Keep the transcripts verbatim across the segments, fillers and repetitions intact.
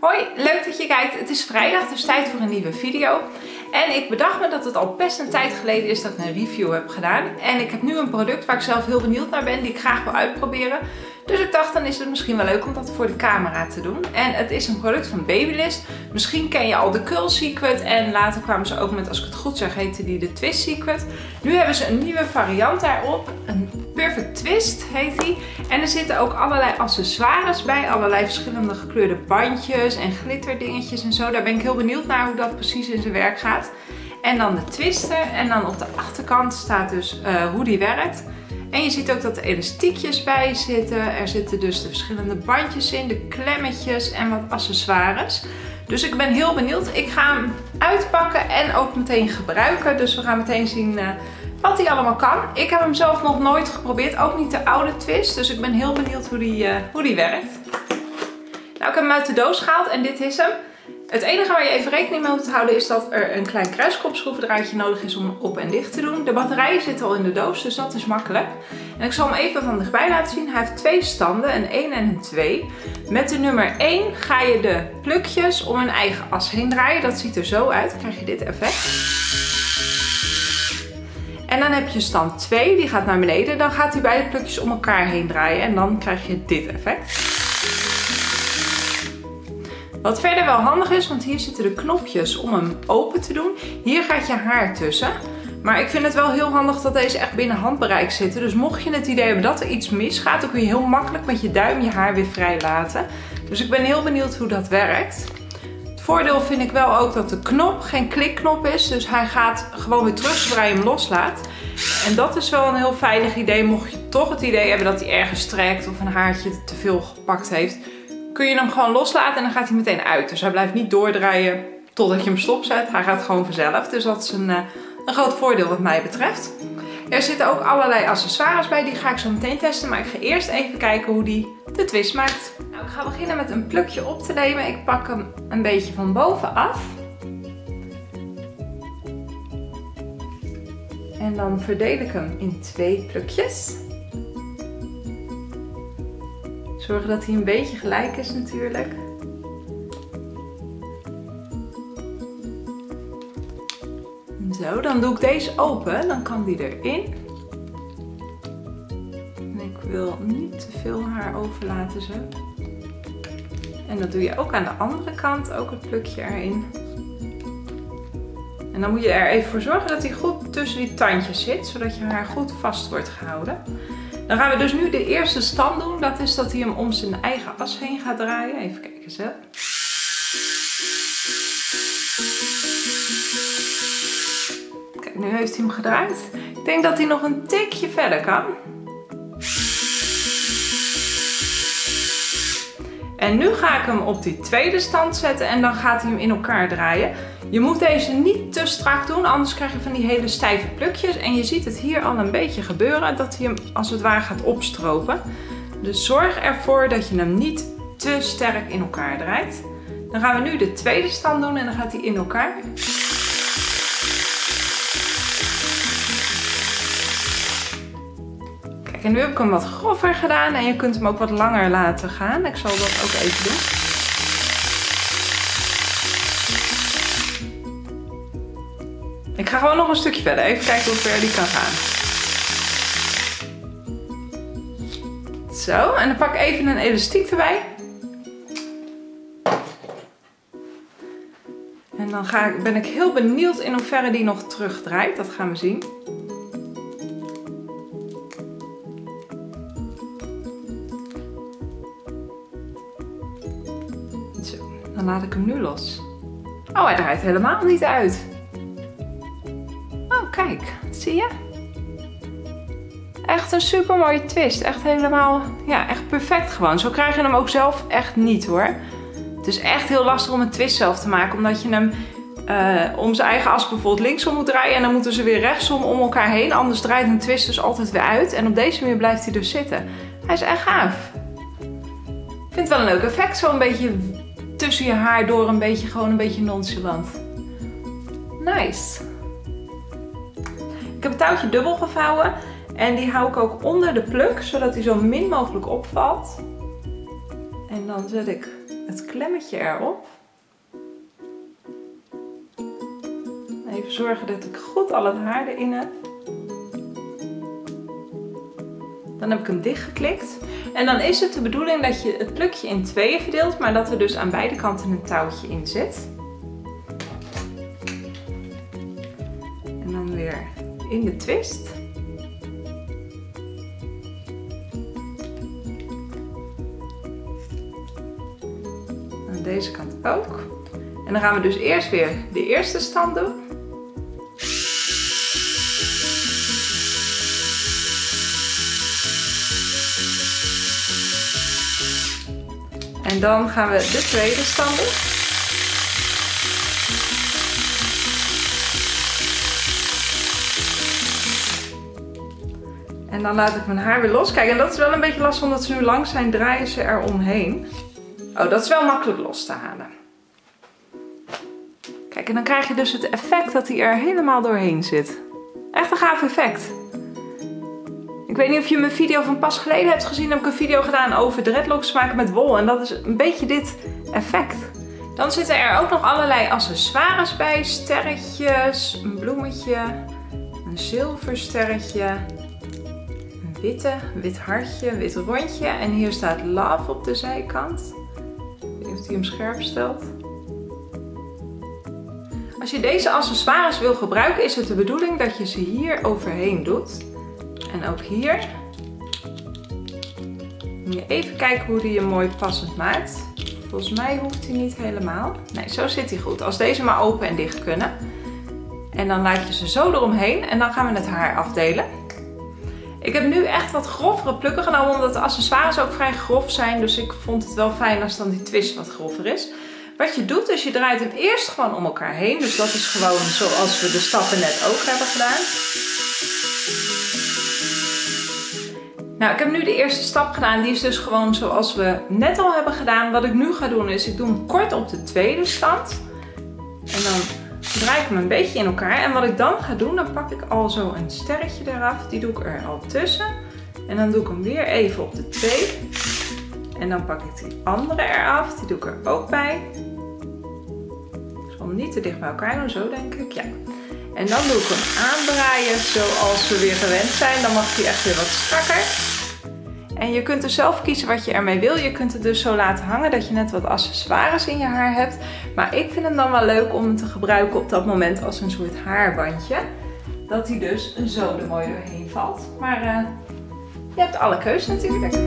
Hoi, leuk dat je kijkt. Het is vrijdag, dus tijd voor een nieuwe video. En ik bedacht me dat het al best een tijd geleden is dat ik een review heb gedaan. En ik heb nu een product waar ik zelf heel benieuwd naar ben, die ik graag wil uitproberen. Dus ik dacht, dan is het misschien wel leuk om dat voor de camera te doen. En het is een product van Babyliss. Misschien ken je al de Curl Secret. En later kwamen ze ook met, als ik het goed zeg, heette die de Twist Secret. Nu hebben ze een nieuwe variant daarop. Een Perfect Twist heet die. En er zitten ook allerlei accessoires bij. Allerlei verschillende gekleurde bandjes en glitterdingetjes en zo. Daar ben ik heel benieuwd naar hoe dat precies in zijn werk gaat. En dan de twister. En dan op de achterkant staat dus uh, hoe die werkt. En je ziet ook dat er elastiekjes bij zitten. Er zitten dus de verschillende bandjes in, de klemmetjes en wat accessoires. Dus ik ben heel benieuwd. Ik ga hem uitpakken en ook meteen gebruiken. Dus we gaan meteen zien uh, wat hij allemaal kan. Ik heb hem zelf nog nooit geprobeerd. Ook niet de oude twist. Dus ik ben heel benieuwd hoe die, uh, hoe die werkt. Nou, ik heb hem uit de doos gehaald en dit is hem. Het enige waar je even rekening mee moet houden is dat er een klein kruiskopschroevendraadje nodig is om op en dicht te doen. De batterijen zitten al in de doos, dus dat is makkelijk. En ik zal hem even van dichtbij laten zien. Hij heeft twee standen, een één en een twee. Met de nummer één ga je de plukjes om een eigen as heen draaien. Dat ziet er zo uit. Dan krijg je dit effect. En dan heb je stand twee, die gaat naar beneden. Dan gaat hij beide plukjes om elkaar heen draaien en dan krijg je dit effect. Wat verder wel handig is, want hier zitten de knopjes om hem open te doen. Hier gaat je haar tussen. Maar ik vind het wel heel handig dat deze echt binnen handbereik zitten. Dus mocht je het idee hebben dat er iets misgaat, dan kun je heel makkelijk met je duim je haar weer vrij laten. Dus ik ben heel benieuwd hoe dat werkt. Het voordeel vind ik wel ook dat de knop geen klikknop is. Dus hij gaat gewoon weer terug zodra je hem loslaat. En dat is wel een heel veilig idee. Mocht je toch het idee hebben dat hij ergens trekt of een haartje te veel gepakt heeft, kun je hem gewoon loslaten en dan gaat hij meteen uit. Dus hij blijft niet doordraaien totdat je hem stopzet. Hij gaat gewoon vanzelf. Dus dat is een, uh, een groot voordeel wat mij betreft. Er zitten ook allerlei accessoires bij. Die ga ik zo meteen testen. Maar ik ga eerst even kijken hoe die de twist maakt. Nou, ik ga beginnen met een plukje op te nemen. Ik pak hem een beetje van bovenaf. En dan verdeel ik hem in twee plukjes. Zorg dat hij een beetje gelijk is natuurlijk. Zo, dan doe ik deze open. Dan kan die erin. En ik wil niet te veel haar overlaten zo. En dat doe je ook aan de andere kant. Ook het plukje erin. En dan moet je er even voor zorgen dat hij goed tussen die tandjes zit. Zodat je haar goed vast wordt gehouden. Dan gaan we dus nu de eerste stand doen. Dat is dat hij hem om zijn eigen as heen gaat draaien. Even kijken zo. Kijk, nu heeft hij hem gedraaid. Ik denk dat hij nog een tikje verder kan. En nu ga ik hem op die tweede stand zetten en dan gaat hij hem in elkaar draaien. Je moet deze niet te strak doen, anders krijg je van die hele stijve plukjes. En je ziet het hier al een beetje gebeuren, dat hij hem als het ware gaat opstropen. Dus zorg ervoor dat je hem niet te sterk in elkaar draait. Dan gaan we nu de tweede stand doen en dan gaat hij in elkaar. Kijk, en nu heb ik hem wat grover gedaan en je kunt hem ook wat langer laten gaan. Ik zal dat ook even doen. Ik ga gewoon nog een stukje verder. Even kijken hoe ver die kan gaan. Zo, en dan pak ik even een elastiek erbij. En dan ga ik, ben ik heel benieuwd in hoeverre die nog terugdraait. Dat gaan we zien. Zo, dan laat ik hem nu los. Oh, hij draait helemaal niet uit. Oh, kijk, zie je? Echt een super mooie twist. Echt helemaal, ja, echt perfect gewoon. Zo krijg je hem ook zelf echt niet hoor. Het is echt heel lastig om een twist zelf te maken. Omdat je hem uh, om zijn eigen as bijvoorbeeld linksom moet draaien. En dan moeten ze weer rechtsom om elkaar heen. Anders draait een twist dus altijd weer uit. En op deze manier blijft hij dus zitten. Hij is echt gaaf. Ik vind het wel een leuk effect. Zo een beetje tussen je haar door. Een beetje gewoon een beetje nonchalant. Nice. Ik heb het touwtje dubbel gevouwen. En die hou ik ook onder de pluk. Zodat hij zo min mogelijk opvalt. En dan zet ik het klemmetje erop. Even zorgen dat ik goed al het haar erin heb. Dan heb ik hem dichtgeklikt. En dan is het de bedoeling dat je het plukje in tweeën verdeelt, maar dat er dus aan beide kanten een touwtje in zit. En dan weer in de twist. Aan deze kant ook. En dan gaan we dus eerst weer de eerste stand doen. En dan gaan we de tweede stand doen. En dan laat ik mijn haar weer los. Kijk, en dat is wel een beetje lastig omdat ze nu lang zijn, draaien ze er omheen. Oh, dat is wel makkelijk los te halen. Kijk, en dan krijg je dus het effect dat hij er helemaal doorheen zit. Echt een gaaf effect. Ik weet niet of je mijn video van pas geleden hebt gezien. Heb ik een video gedaan over dreadlocks maken met wol. En dat is een beetje dit effect. Dan zitten er ook nog allerlei accessoires bij. Sterretjes, een bloemetje, een zilversterretje, een witte, een wit hartje, een wit rondje. En hier staat love op de zijkant. Ik weet niet of hij hem scherp stelt. Als je deze accessoires wil gebruiken, is het de bedoeling dat je ze hier overheen doet. En ook hier. Moet je even kijken hoe die je mooi passend maakt. Volgens mij hoeft hij niet helemaal. Nee, zo zit hij goed. Als deze maar open en dicht kunnen. En dan laat je ze zo eromheen en dan gaan we het haar afdelen. Ik heb nu echt wat grovere plukken genomen, omdat de accessoires ook vrij grof zijn. Dus ik vond het wel fijn als dan die twist wat grover is. Wat je doet is je draait hem eerst gewoon om elkaar heen. Dus dat is gewoon zoals we de stappen net ook hebben gedaan. Nou, ik heb nu de eerste stap gedaan. Die is dus gewoon zoals we net al hebben gedaan. Wat ik nu ga doen is, ik doe hem kort op de tweede stand. En dan draai ik hem een beetje in elkaar. En wat ik dan ga doen, dan pak ik al zo een sterretje eraf. Die doe ik er al tussen. En dan doe ik hem weer even op de twee. En dan pak ik die andere eraf. Die doe ik er ook bij. Ik zal hem niet te dicht bij elkaar doen, zo denk ik. Ja. En dan doe ik hem aandraaien zoals we weer gewend zijn. Dan mag hij echt weer wat strakker. En je kunt dus zelf kiezen wat je ermee wil. Je kunt het dus zo laten hangen dat je net wat accessoires in je haar hebt. Maar ik vind het dan wel leuk om hem te gebruiken op dat moment als een soort haarbandje. Dat hij dus zo er mooi doorheen valt. Maar uh, je hebt alle keus natuurlijk.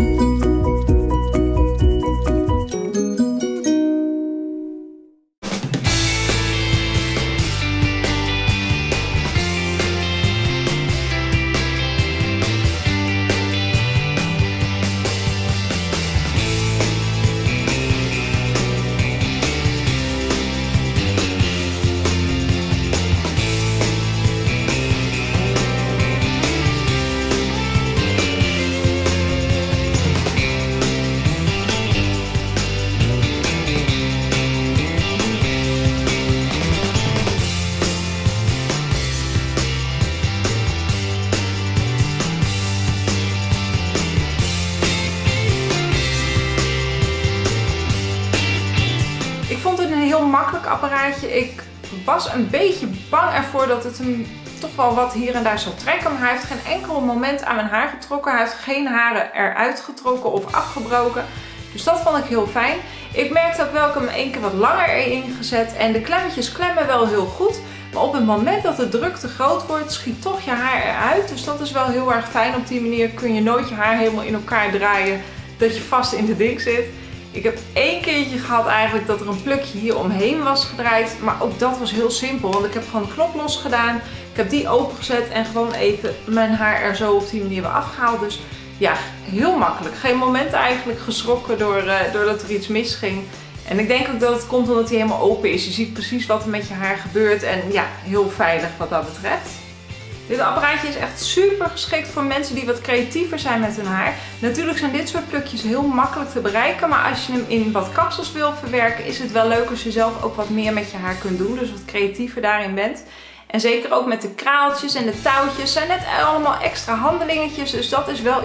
Ik vond het een heel makkelijk apparaatje. Ik was een beetje bang ervoor dat het hem toch wel wat hier en daar zou trekken. Maar hij heeft geen enkel moment aan mijn haar getrokken. Hij heeft geen haren eruit getrokken of afgebroken. Dus dat vond ik heel fijn. Ik merkte ook wel, ik heb hem één keer wat langer erin gezet. En de klemmetjes klemmen wel heel goed. Maar op het moment dat de druk te groot wordt, schiet toch je haar eruit. Dus dat is wel heel erg fijn. Op die manier kun je nooit je haar helemaal in elkaar draaien. Dat je vast in de ding zit. Ik heb één keertje gehad eigenlijk dat er een plukje hier omheen was gedraaid. Maar ook dat was heel simpel. Want ik heb gewoon de knop los gedaan. Ik heb die opengezet en gewoon even mijn haar er zo op die manier weer afgehaald. Dus ja, heel makkelijk. Geen moment eigenlijk geschrokken door, uh, doordat er iets misging. En ik denk ook dat het komt omdat hij helemaal open is. Je ziet precies wat er met je haar gebeurt. En ja, heel veilig wat dat betreft. Dit apparaatje is echt super geschikt voor mensen die wat creatiever zijn met hun haar. Natuurlijk zijn dit soort plukjes heel makkelijk te bereiken. Maar als je hem in wat kapsels wil verwerken, is het wel leuk als je zelf ook wat meer met je haar kunt doen. Dus wat creatiever daarin bent. En zeker ook met de kraaltjes en de touwtjes zijn net allemaal extra handelingetjes. Dus dat is wel iets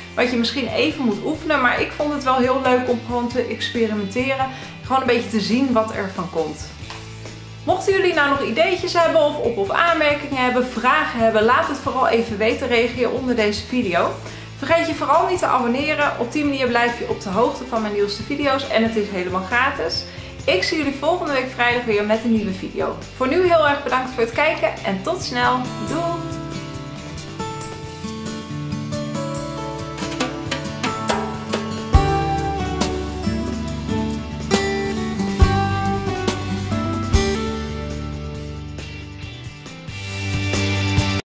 wat je misschien even moet oefenen. Maar ik vond het wel heel leuk om gewoon te experimenteren. Gewoon een beetje te zien wat er van komt. Mochten jullie nou nog ideetjes hebben of op- of aanmerkingen hebben, vragen hebben, laat het vooral even weten. Reageer onder deze video. Vergeet je vooral niet te abonneren. Op die manier blijf je op de hoogte van mijn nieuwste video's en het is helemaal gratis. Ik zie jullie volgende week vrijdag weer met een nieuwe video. Voor nu heel erg bedankt voor het kijken en tot snel. Doei!